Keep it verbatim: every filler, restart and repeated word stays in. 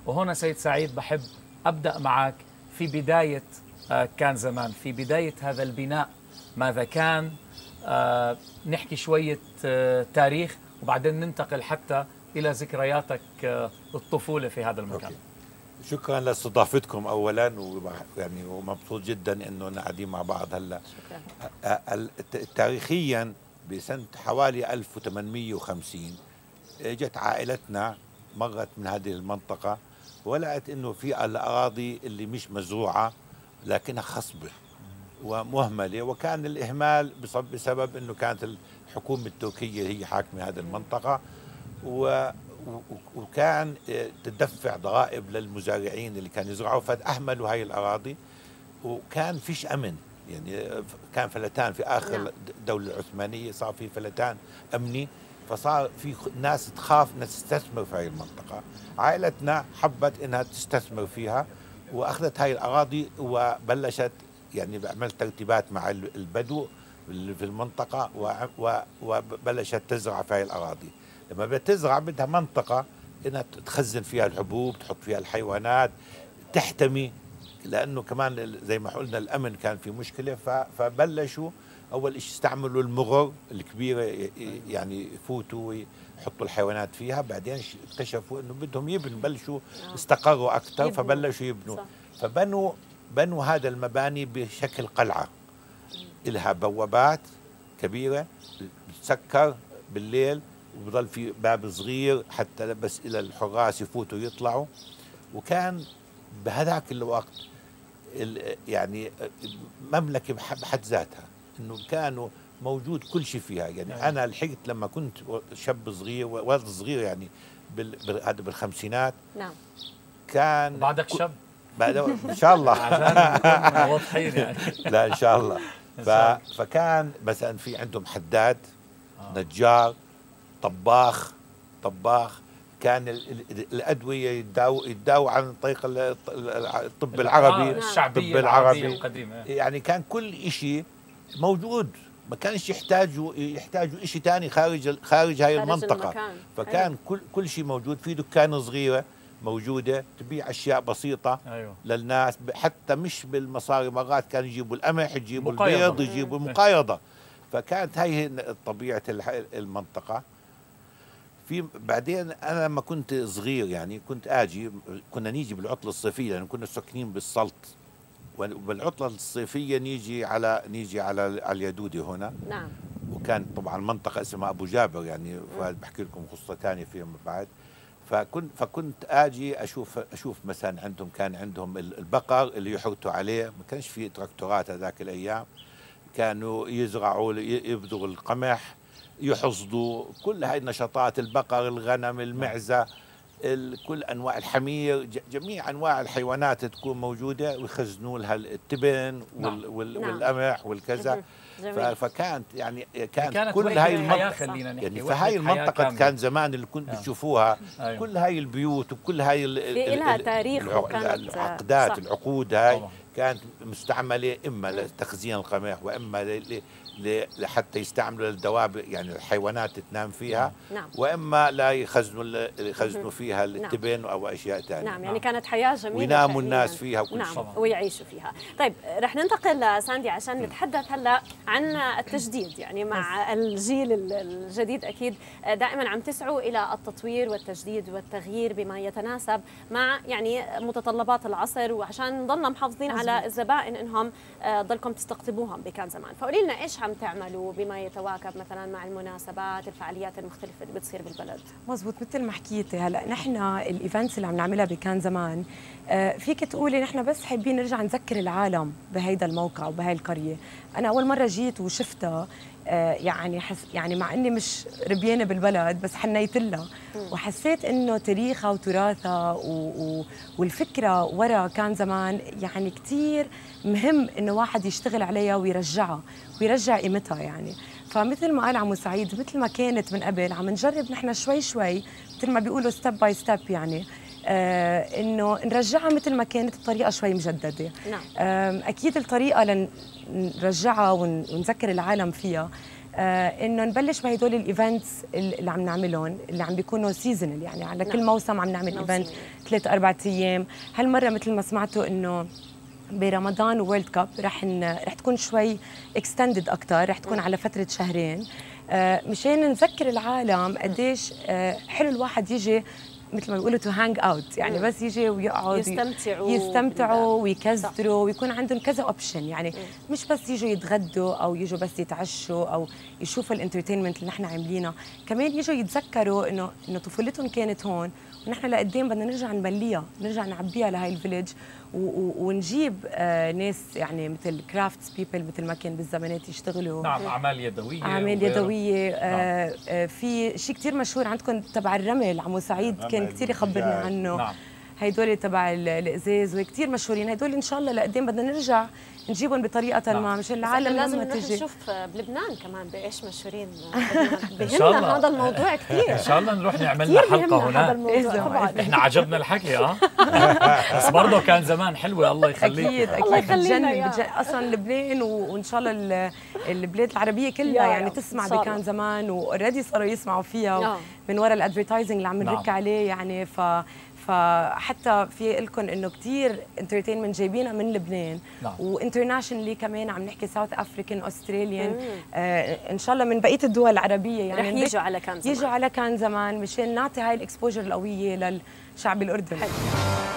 وهنا سيد سعيد بحب أبدأ معك في بداية كان زمان، في بداية هذا البناء ماذا كان، نحكي شوية تاريخ وبعدين ننتقل حتى إلى ذكرياتك الطفولة في هذا المكان. أوكي. شكرا لاستضافتكم اولا، ويعني ومبسوط جدا انه قاعدين مع بعض هلا. شكرا. تاريخيا بسنه حوالي ألف وثمانمئة وخمسين اجت عائلتنا، مرت من هذه المنطقه ولقت انه في الاراضي اللي مش مزروعه لكنها خصبه ومهمله، وكان الاهمال بسبب انه كانت الحكومه التركيه هي حاكمه هذه المنطقه، و وكان تدفع ضرائب للمزارعين اللي كانوا يزرعوا، فأهملوا هاي الأراضي وكان فيش أمن. يعني كان فلتان في آخر الدولة العثمانية، صار في فلتان أمني، فصار في ناس تخاف انها تستثمر في هاي المنطقة. عائلتنا حبت انها تستثمر فيها واخذت هاي الأراضي وبلشت يعني بعمل ترتيبات مع البدو في المنطقة وبلشت تزرع في هاي الأراضي. لما بتزرع بدها منطقة انها تخزن فيها الحبوب، تحط فيها الحيوانات، تحتمي، لانه كمان زي ما قلنا الامن كان في مشكلة. فبلشوا اول شيء استعملوا المغر الكبيرة، يعني يفوتوا ويحطوا الحيوانات فيها. بعدين اكتشفوا انه بدهم يبنوا، بلشوا استقروا اكثر فبلشوا يبنوا. فبنوا بنوا هذا المباني بشكل قلعة، لها بوابات كبيرة بتسكر بالليل، وبضل في باب صغير حتى بس الى الحراس يفوتوا ويطلعوا. وكان بهذاك الوقت يعني مملكه بحد ذاتها، انه كانوا موجود كل شيء فيها. يعني نعم. انا لحقت لما كنت شاب صغير، ولد صغير يعني هذا بالخمسينات. نعم. كان بعدك شاب بعد ان شاء الله عشان واضحين يعني. لا ان شاء الله. ف... فكان مثلا في عندهم حداد، آه. نجار، طباخ طباخ كان الأدوية يداو يداو عن طريق الطب العربي الشعبي الطب العربي القديم. يعني كان كل شيء موجود، ما كانش يحتاجوا يحتاجوا شيء ثاني خارج خارج هاي المنطقة. المكان. فكان أيوة. كل كل شيء موجود. في دكان صغيرة موجودة تبيع أشياء بسيطة. أيوة. للناس، حتى مش بالمصاري، مرات كانوا يجيبوا القمح، يجيبوا مقايضة. البيض، يجيبوا المقايضة. فكانت هاي طبيعة المنطقة. في بعدين انا لما كنت صغير يعني كنت اجي، كنا نيجي بالعطله الصيفيه لان يعني كنا ساكنين بالسلط، وبالعطله الصيفيه نيجي على نيجي على على اليدودي هنا. نعم. وكان طبعا منطقه اسمها ابو جابر، يعني بحكي لكم قصه ثانيه فيما بعد. فكنت فكنت اجي اشوف اشوف مثلا عندهم كان عندهم البقر اللي يحرثوا عليه، ما كانش في تراكتورات هذاك الايام، كانوا يزرعوا يبذروا القمح، يحصدوا كل هاي النشاطات، البقر، الغنم، المعزة، كل أنواع الحمير، جميع أنواع الحيوانات تكون موجودة، ويخزنوا لها التبن وال وال نعم. والقمح والكذا. فكانت يعني كانت, كانت كل هاي المنطقة يعني فهاي المنطقة كان زمان اللي كنت بتشوفوها. أيوة. كل هاي البيوت وكل هاي في لها تاريخ العقدات العقود هاي طبعا. كانت مستعملة إما لتخزين القمح وإما لحتى يستعملوا الدواب، يعني الحيوانات تنام فيها. نعم. واما لا يخزنوا يخزنوا فيها التبن او اشياء ثانيه. نعم، يعني كانت حياه جميله ويناموا الناس فيها وكل نعم. شيء ويعيشوا فيها. طيب رح ننتقل ساندي عشان نتحدث هلا عن التجديد، يعني مع الجيل الجديد اكيد دائما عم تسعوا الى التطوير والتجديد والتغيير بما يتناسب مع يعني متطلبات العصر، وعشان نضلنا محافظين أزمة. على الزبائن انهم ضلكم تستقطبوهم بكان زمان. فقولي لنا ايش عم تعملوا بما يتواكب مثلا مع المناسبات، الفعاليات المختلفه اللي بتصير بالبلد؟ مزبوط، مثل ما حكيتي هلا نحن الايفنتس اللي عم نعملها بكان زمان، فيك تقولي نحن بس حابين نرجع نذكر العالم بهيدا الموقع وبهي القريه. انا اول مره جيت وشفتها، يعني حس يعني مع اني مش ربيانه بالبلد بس حنيت لها وحسيت انه تاريخها وتراثها والفكره ورا كان زمان يعني كثير مهم انه واحد يشتغل عليها ويرجعها ويرجع قيمتها. يعني فمثل ما قال عمو سعيد، مثل ما كانت من قبل عم نجرب نحن شوي شوي مثل ما بيقولوا ستيب باي ستيب، يعني آه انه نرجعها مثل ما كانت بطريقه شوي مجدده. نعم. آه اكيد الطريقه لنرجعها ونذكر العالم فيها آه انه نبلش بهدول الايفنتس اللي عم نعملهم، اللي عم بيكونوا سيزونال، يعني على كل موسم عم نعمل ايفنت ثلاث اربع ايام. هالمره مثل ما سمعتوا انه برمضان وورلد كاب رح ن... رح تكون شوي اكستندد اكثر، رح تكون على فتره شهرين، آه مشان نذكر العالم قديش آه حلو الواحد يجي مثل ما بيقولوا تو هانج اوت، يعني بس يجي ويقعد يستمتعوا يستمتعوا ويكزروا ويكون عندهم كذا اوبشن، يعني مش بس يجوا يتغدوا او يجوا بس يتعشوا او يشوفوا الانترتينمنت اللي نحن عاملينها، كمان يجوا يتذكروا انه انه طفولتهم كانت هون ونحن لقدام بدنا نرجع نمليها، نرجع نعبيها لهي الفيليج ونجيب آه ناس يعني مثل كرافتس بيبل مثل ما كان بالزمانات يشتغلوا. نعم، اعمال يدويه اعمال يدويه. آه نعم. آه في شيء كثير مشهور عندكم تبع الرمل، عمو سعيد كان كثير يخبرنا عنه. نعم. هيدول تبع الازاز وكثير مشهورين، هيدول ان شاء الله لقدام بدنا نرجع نجيبهم بطريقه نعم. ما مشان العالم لازم نروح نشوف بلبنان كمان بايش مشهورين. بهمنا هذا الموضوع كثير، ان شاء الله نروح نعمل لنا حلقه هناك. طبعا احنا عجبنا الحكي اه بس برضه كان زمان حلوه. الله يخليك. اكيد اكيد بتجنن اصلا لبنان وان شاء الله البلاد العربيه كلها يعني تسمع بكان زمان، واوريدي صاروا يسمعوا فيها من وراء الادفرتايزنج اللي عم نحكي عليه يعني. ف فحتى في لكم انه كثير انترتينمنت جايبينها من لبنان نعم. وانترناشونالي كمان عم نحكي ساوث افريكان استراليان آه ان شاء الله من بقيه الدول العربيه يعني رح يجوا على كان زمان يجوا على كان زمان مشان نعطي هاي الاكسبوجر القويه للشعب الاردني.